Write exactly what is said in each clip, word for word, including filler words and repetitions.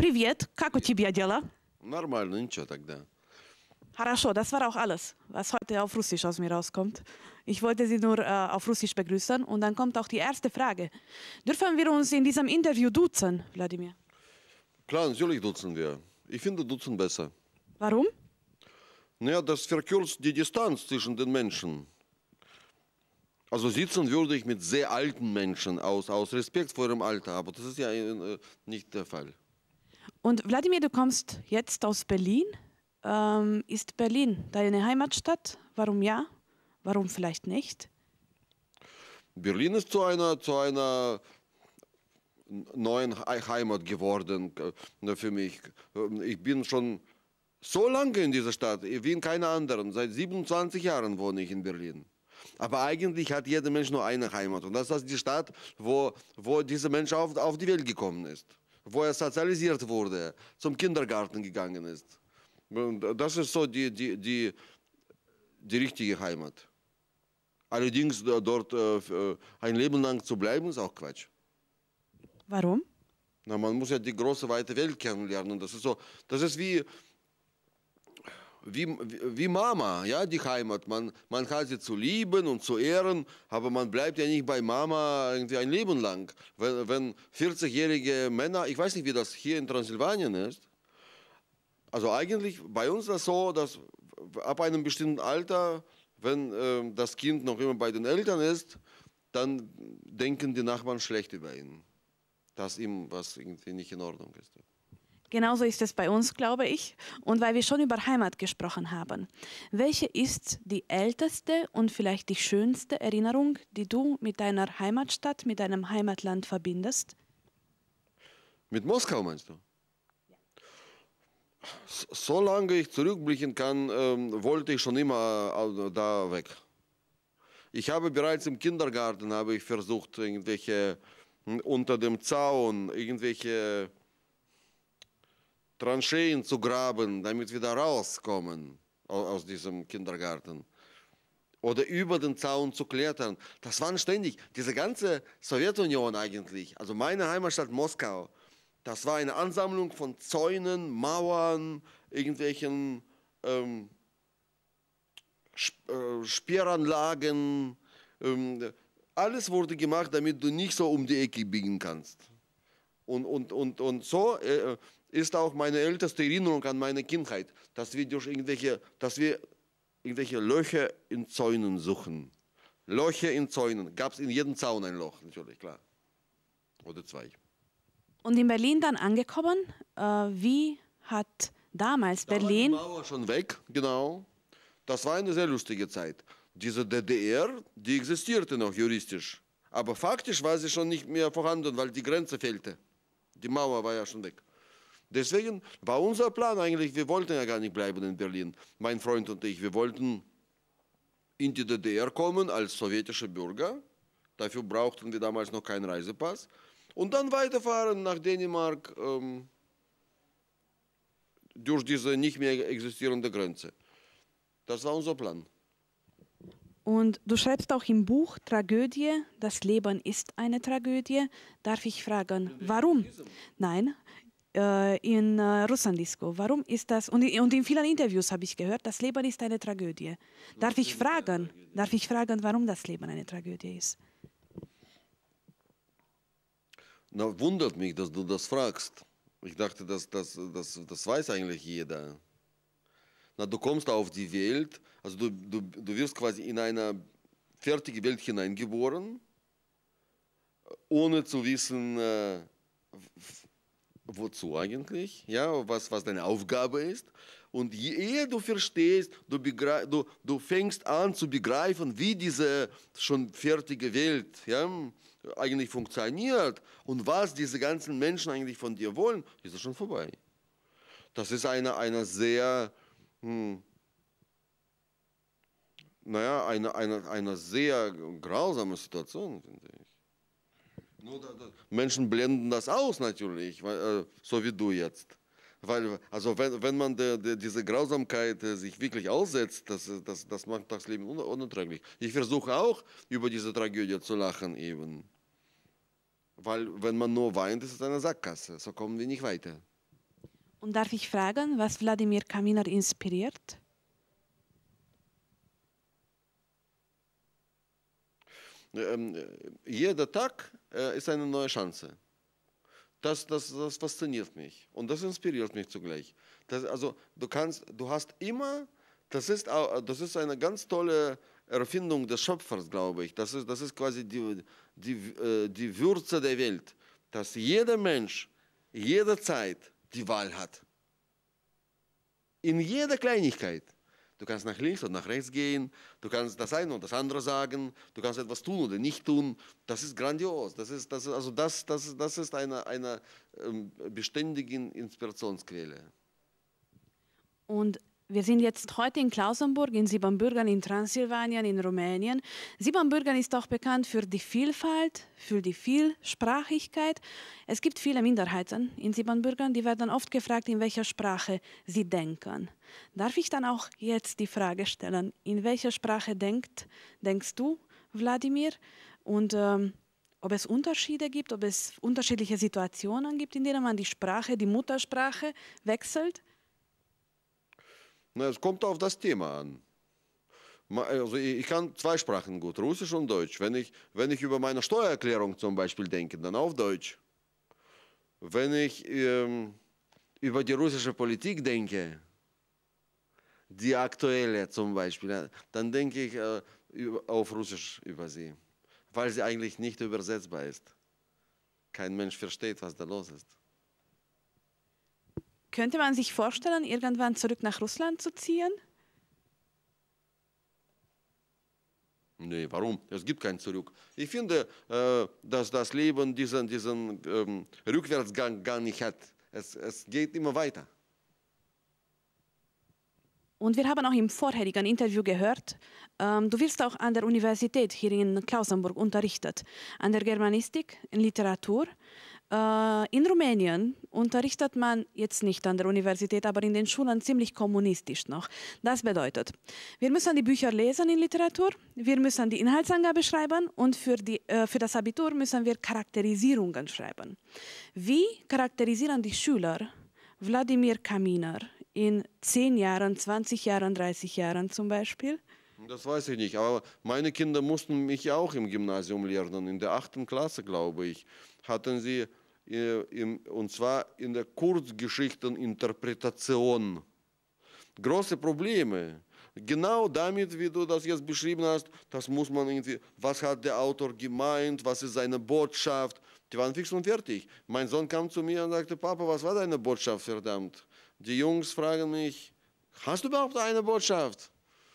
Привет, как у тебя дела? Нормально, ничего тогда. Хорошо, das war auch alles, was heute auf Russisch aus mir rauskommt. Ich wollte Sie nur äh, auf Russisch begrüßen und dann kommt auch die erste Frage. Dürfen wir uns in diesem Interview duzen, Wladimir? Klar, natürlich duzen wir. Ich finde duzen besser. Warum? Naja, das verkürzt die Distanz zwischen den Menschen. Also sitzen würde ich mit sehr alten Menschen aus, aus Respekt vor ihrem Alter, aber das ist ja äh, nicht der Fall. Und Wladimir, du kommst jetzt aus Berlin. Ähm, ist Berlin deine Heimatstadt? Warum ja? Warum vielleicht nicht? Berlin ist zu einer, zu einer neuen Heimat geworden äh, für mich. Ich bin schon so lange in dieser Stadt, wie in keiner anderen. Seit siebenundzwanzig Jahren wohne ich in Berlin. Aber eigentlich hat jeder Mensch nur eine Heimat. Und das ist die Stadt, wo, wo dieser Mensch auf, auf die Welt gekommen ist. Wo er sozialisiert wurde, zum Kindergarten gegangen ist. Und das ist so die, die, die, die richtige Heimat. Allerdings dort äh, ein Leben lang zu bleiben, ist auch Quatsch. Warum? Na, man muss ja die große, weite Welt kennenlernen. Das ist, so, das ist wie, wie, wie Mama, ja, die Heimat. Man, man hat sie zu lieben und zu ehren, aber man bleibt ja nicht bei Mama irgendwie ein Leben lang. Wenn, wenn vierzigjährige Männer, ich weiß nicht, wie das hier in Transsilvanien ist, also eigentlich bei uns ist das so, dass ab einem bestimmten Alter, wenn äh, das Kind noch immer bei den Eltern ist, dann denken die Nachbarn schlecht über ihn, dass ihm was irgendwie nicht in Ordnung ist. Genauso ist es bei uns, glaube ich. Und weil wir schon über Heimat gesprochen haben, welche ist die älteste und vielleicht die schönste Erinnerung, die du mit deiner Heimatstadt, mit deinem Heimatland verbindest? Mit Moskau meinst du? Solange ich zurückblicken kann, ähm, wollte ich schon immer äh, da weg. Ich habe bereits im Kindergarten habe ich versucht, irgendwelche unter dem Zaun irgendwelche Trancheen zu graben, damit wir da rauskommen aus diesem Kindergarten. Oder über den Zaun zu klettern. Das waren ständig, diese ganze Sowjetunion eigentlich, also meine Heimatstadt Moskau, das war eine Ansammlung von Zäunen, Mauern, irgendwelchen ähm, Sperranlagen. Ähm, alles wurde gemacht, damit du nicht so um die Ecke biegen kannst. Und, und, und, und so äh, ist auch meine älteste Erinnerung an meine Kindheit, dass wir durch irgendwelche, dass wir irgendwelche Löcher in Zäunen suchen. Löcher in Zäunen. Gab es in jedem Zaun ein Loch, natürlich, klar. Oder zwei. Und in Berlin dann angekommen, äh, wie hat damals da Berlin... war die Mauer schon weg, genau. Das war eine sehr lustige Zeit. Diese D D R, die existierte noch juristisch. Aber faktisch war sie schon nicht mehr vorhanden, weil die Grenze fehlte. Die Mauer war ja schon weg. Deswegen war unser Plan eigentlich, wir wollten ja gar nicht bleiben in Berlin. Mein Freund und ich, wir wollten in die D D R kommen als sowjetische Bürger. Dafür brauchten wir damals noch keinen Reisepass. Und dann weiterfahren nach Dänemark ähm, durch diese nicht mehr existierende Grenze. Das war unser Plan. Und du schreibst auch im Buch Tragödie, das Leben ist eine Tragödie. Darf ich fragen, warum? Nein, äh, in äh, Russlandisko. Warum ist das? Und, und in vielen Interviews habe ich gehört, das Leben ist eine Tragödie. Darf ich fragen, darf ich fragen, warum das Leben eine Tragödie ist? Na, wundert mich, dass du das fragst. Ich dachte, das, das, das, das weiß eigentlich jeder. Na, du kommst auf die Welt, also du, du, du wirst quasi in eine fertige Welt hineingeboren, ohne zu wissen, äh, wozu eigentlich, ja, was, was deine Aufgabe ist. Und je eher du verstehst, du, du, du fängst an zu begreifen, wie diese schon fertige Welt ja, eigentlich funktioniert und was diese ganzen Menschen eigentlich von dir wollen, ist es schon vorbei. Das ist eine, eine sehr, hm, naja, eine, eine, eine sehr grausame Situation, finde ich. Nur da, da, Menschen blenden das aus natürlich, weil, äh, so wie du jetzt. Weil, also wenn, wenn man de, de, diese Grausamkeit äh, sich wirklich aussetzt, das, das, das macht das Leben un unerträglich. Ich versuche auch über diese Tragödie zu lachen eben. Weil wenn man nur weint, ist es eine Sackgasse. So kommen wir nicht weiter. Und darf ich fragen, was Wladimir Kaminer inspiriert? Ähm, jeder Tag äh, ist eine neue Chance. Das, das, das fasziniert mich und das inspiriert mich zugleich. Das, also du kannst, du hast immer, das ist, das ist eine ganz tolle Erfindung des Schöpfers, glaube ich. Das ist, das ist quasi die, die, die Würze der Welt, dass jeder Mensch jederzeit die Wahl hat. In jeder Kleinigkeit. Du kannst nach links und nach rechts gehen, du kannst das eine und das andere sagen, du kannst etwas tun oder nicht tun. Das ist grandios. Das ist, das ist, also das, das, das ist eine, eine ähm, beständige Inspirationsquelle. Und wir sind jetzt heute in Klausenburg, in Siebenbürgen, in Transsilvanien, in Rumänien. Siebenbürgen ist auch bekannt für die Vielfalt, für die Vielsprachigkeit. Es gibt viele Minderheiten in Siebenbürgen, die werden oft gefragt, in welcher Sprache sie denken. Darf ich dann auch jetzt die Frage stellen, in welcher Sprache denkt, denkst du, Wladimir? Und ähm, ob es Unterschiede gibt, ob es unterschiedliche Situationen gibt, in denen man die Sprache, die Muttersprache wechselt? Na, es kommt auf das Thema an. Also ich kann zwei Sprachen gut, Russisch und Deutsch. Wenn ich, wenn ich über meine Steuererklärung zum Beispiel denke, dann auf Deutsch. Wenn ich ähm, über die russische Politik denke, die aktuelle zum Beispiel, dann denke ich äh, auf Russisch über sie, weil sie eigentlich nicht übersetzbar ist. Kein Mensch versteht, was da los ist. Könnte man sich vorstellen, irgendwann zurück nach Russland zu ziehen? Nee, warum? Es gibt kein Zurück. Ich finde, äh, dass das Leben diesen, diesen ähm, Rückwärtsgang gar nicht hat. Es, es geht immer weiter. Und wir haben auch im vorherigen Interview gehört, ähm, du wirst auch an der Universität hier in Klausenburg unterrichtet, an der Germanistik, in Literatur. Äh, in Rumänien unterrichtet man jetzt nicht an der Universität, aber in den Schulen ziemlich kommunistisch noch. Das bedeutet, wir müssen die Bücher lesen in Literatur, wir müssen die Inhaltsangabe schreiben und für, die, äh, für das Abitur müssen wir Charakterisierungen schreiben. Wie charakterisieren die Schüler Wladimir Kaminer in zehn Jahren, zwanzig Jahren, dreißig Jahren zum Beispiel? Das weiß ich nicht, aber meine Kinder mussten mich auch im Gymnasium lernen. In der achten Klasse, glaube ich, hatten sie, äh, im, und zwar in der Kurzgeschichteninterpretation, große Probleme. Genau damit, wie du das jetzt beschrieben hast, das muss man irgendwie, was hat der Autor gemeint, was ist seine Botschaft, die waren fix und fertig. Mein Sohn kam zu mir und sagte, Papa, was war deine Botschaft, verdammt? Die Jungs fragen mich, hast du überhaupt eine Botschaft?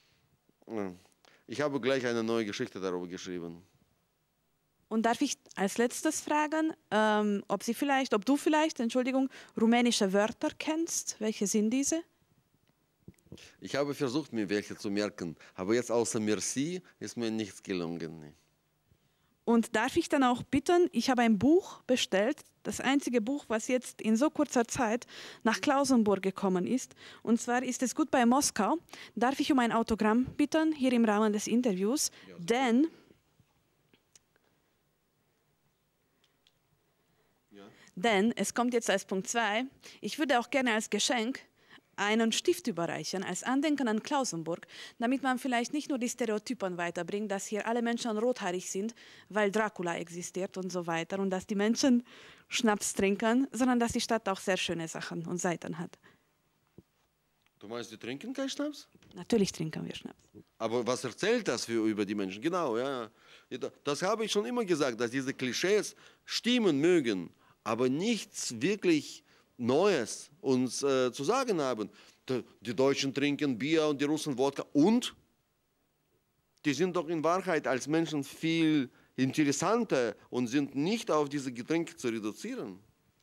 Ich habe gleich eine neue Geschichte darüber geschrieben. Und darf ich als letztes fragen, ähm, ob Sie vielleicht, ob du vielleicht, Entschuldigung, rumänische Wörter kennst? Welche sind diese? Ich habe versucht, mir welche zu merken, aber jetzt außer Merci ist mir nichts gelungen. Und darf ich dann auch bitten, ich habe ein Buch bestellt, das einzige Buch, was jetzt in so kurzer Zeit nach Klausenburg gekommen ist. Und zwar ist es gut bei Moskau. Darf ich um ein Autogramm bitten, hier im Rahmen des Interviews? Ja. Denn, ja. denn es kommt jetzt als Punkt zwei, ich würde auch gerne als Geschenk einen Stift überreichen, als Andenken an Klausenburg, damit man vielleicht nicht nur die Stereotypen weiterbringt, dass hier alle Menschen rothaarig sind, weil Dracula existiert und so weiter und dass die Menschen Schnaps trinken, sondern dass die Stadt auch sehr schöne Sachen und Seiten hat. Du meinst, die trinken keinen Schnaps? Natürlich trinken wir Schnaps. Aber was erzählt das für über die Menschen? Genau, ja. Das habe ich schon immer gesagt, dass diese Klischees stimmen mögen, aber nichts wirklich Neues uns äh, zu sagen haben. Die, die Deutschen trinken Bier und die Russen Wodka. Und? Die sind doch in Wahrheit als Menschen viel interessanter und sind nicht auf diese Getränke zu reduzieren.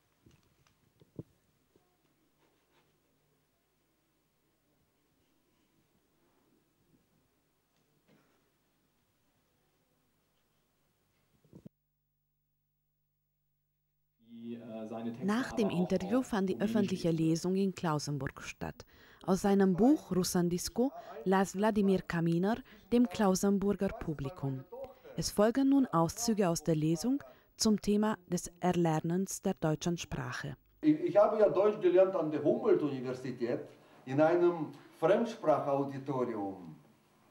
Nach dem Interview fand die öffentliche Lesung in Klausenburg statt. Aus seinem Buch Russandisko las Wladimir Kaminer dem Klausenburger Publikum. Es folgen nun Auszüge aus der Lesung zum Thema des Erlernens der deutschen Sprache. Ich, ich habe ja Deutsch gelernt an der Humboldt-Universität in einem Fremdsprachauditorium.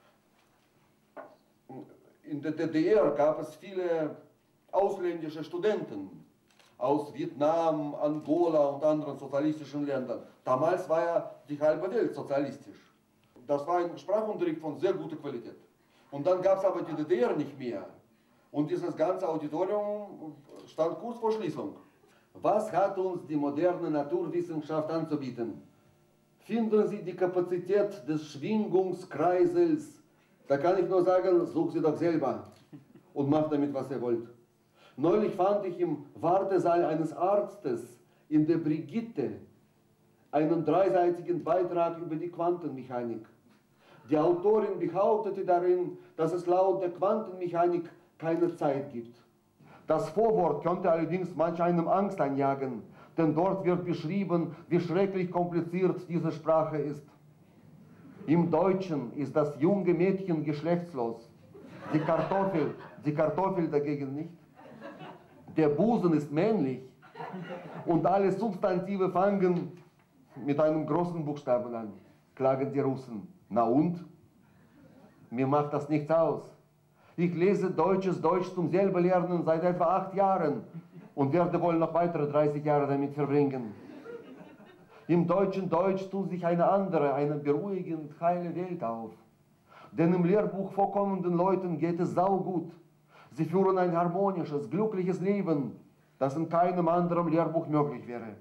In der D D R gab es viele ausländische Studenten aus Vietnam, Angola und anderen sozialistischen Ländern. Damals war ja die halbe Welt sozialistisch. Das war ein Sprachunterricht von sehr guter Qualität. Und dann gab es aber die D D R nicht mehr. Und dieses ganze Auditorium stand kurz vor Schließung. Was hat uns die moderne Naturwissenschaft anzubieten? Finden Sie die Kapazität des Schwingungskreisels. Da kann ich nur sagen, such sie doch selber und macht damit, was ihr wollt. Neulich fand ich im Wartesaal eines Arztes in der Brigitte einen dreiseitigen Beitrag über die Quantenmechanik. Die Autorin behauptete darin, dass es laut der Quantenmechanik keine Zeit gibt. Das Vorwort könnte allerdings manch einem Angst einjagen, denn dort wird beschrieben, wie schrecklich kompliziert diese Sprache ist. Im Deutschen ist das junge Mädchen geschlechtslos, die Kartoffel, die Kartoffel dagegen nicht. Der Busen ist männlich und alle Substantive fangen mit einem großen Buchstaben an, klagen die Russen. Na und? Mir macht das nichts aus. Ich lese deutsches Deutsch zum selber lernen seit etwa acht Jahren und werde wohl noch weitere dreißig Jahre damit verbringen. Im deutschen Deutsch tut sich eine andere, eine beruhigend heile Welt auf. Denn im Lehrbuch vorkommenden Leuten geht es saugut. Sie führen ein harmonisches, glückliches Leben, das in keinem anderen Lehrbuch möglich wäre.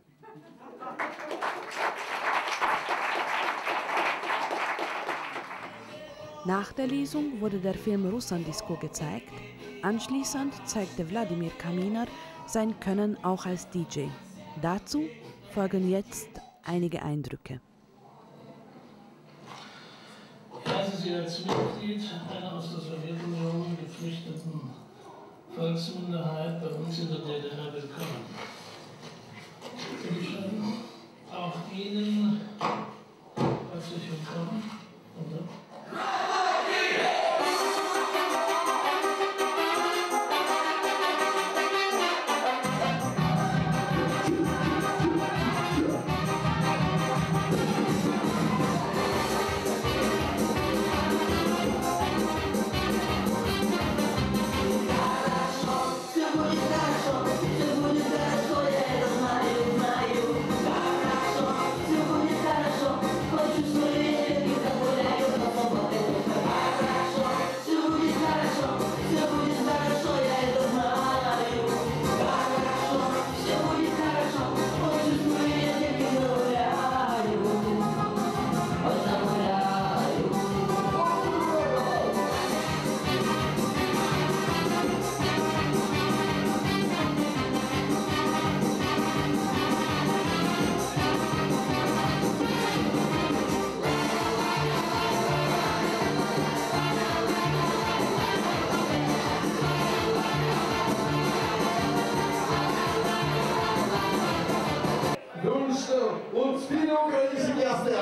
Nach der Lesung wurde der Film Russlanddisco gezeigt. Anschließend zeigte Wladimir Kaminer sein Können auch als D J. Dazu folgen jetzt einige Eindrücke. Als Sie als Mitglied einer aus der Sowjetunion geflüchteten Volksminderheit bei uns in der D D R willkommen. Bitte schön, auch Ihnen herzlich willkommen. Und und viele ukrainische Gäste.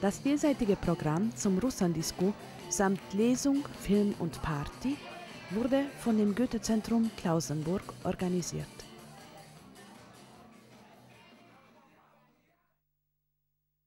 Das vielseitige Programm zum Russlanddisco samt Lesung, Film und Party wurde von dem Goethe-Zentrum Klausenburg organisiert.